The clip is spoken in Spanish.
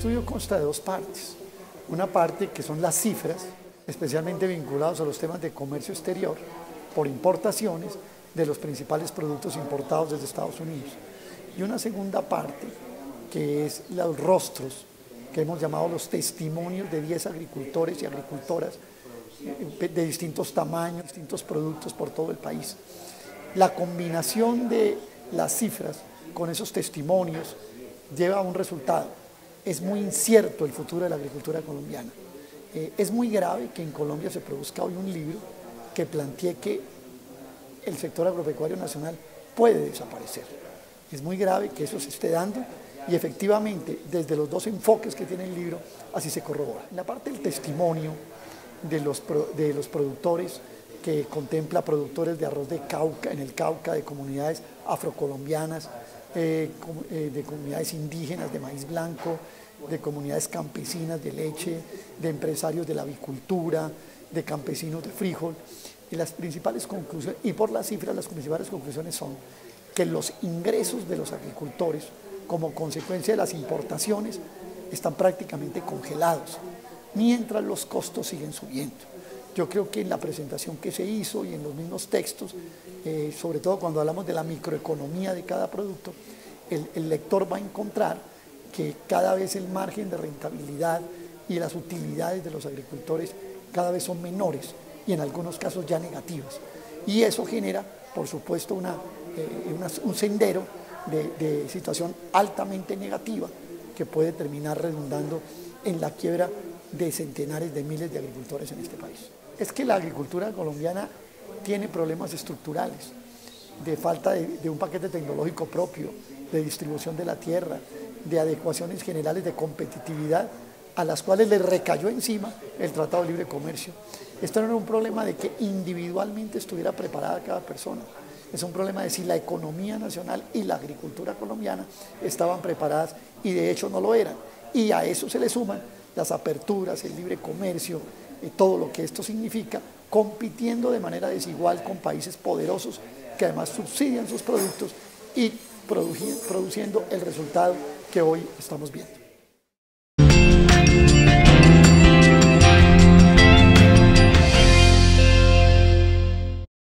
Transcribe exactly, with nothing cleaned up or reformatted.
estudio consta de dos partes. Una parte que son las cifras, especialmente vinculados a los temas de comercio exterior, por importaciones de los principales productos importados desde Estados Unidos. Y una segunda parte que es los rostros, que hemos llamado los testimonios de diez agricultores y agricultoras de distintos tamaños, distintos productos por todo el país. La combinación de las cifras con esos testimonios lleva a un resultado. Es muy incierto el futuro de la agricultura colombiana. Eh, es muy grave que en Colombia se produzca hoy un libro que plantee que el sector agropecuario nacional puede desaparecer. Es muy grave que eso se esté dando y efectivamente desde los dos enfoques que tiene el libro así se corrobora. En la parte del testimonio de los, de los productores, que contempla productores de arroz de Cauca, en el Cauca, de comunidades afrocolombianas, eh, de comunidades indígenas de maíz blanco, de comunidades campesinas de leche, de empresarios de la avicultura, de campesinos de frijol. Y las principales conclusiones, y por las cifras, las principales conclusiones son que los ingresos de los agricultores, como consecuencia de las importaciones, están prácticamente congelados, mientras los costos siguen subiendo. Yo creo que en la presentación que se hizo y en los mismos textos, eh, sobre todo cuando hablamos de la microeconomía de cada producto, el, el lector va a encontrar que cada vez el margen de rentabilidad y las utilidades de los agricultores cada vez son menores y en algunos casos ya negativas. Y eso genera, por supuesto, una, eh, una, un sendero de, de situación altamente negativa que puede terminar redundando en la quiebra de centenares de miles de agricultores en este país. Es que la agricultura colombiana tiene problemas estructurales, de falta de, de un paquete tecnológico propio, de distribución de la tierra, de adecuaciones generales de competitividad, a las cuales le recayó encima el Tratado de Libre Comercio. Esto no era un problema de que individualmente estuviera preparada cada persona, es un problema de si la economía nacional y la agricultura colombiana estaban preparadas y de hecho no lo eran. Y a eso se le suman las aperturas, el libre comercio, eh, todo lo que esto significa, compitiendo de manera desigual con países poderosos que además subsidian sus productos y produciendo el resultado que hoy estamos viendo.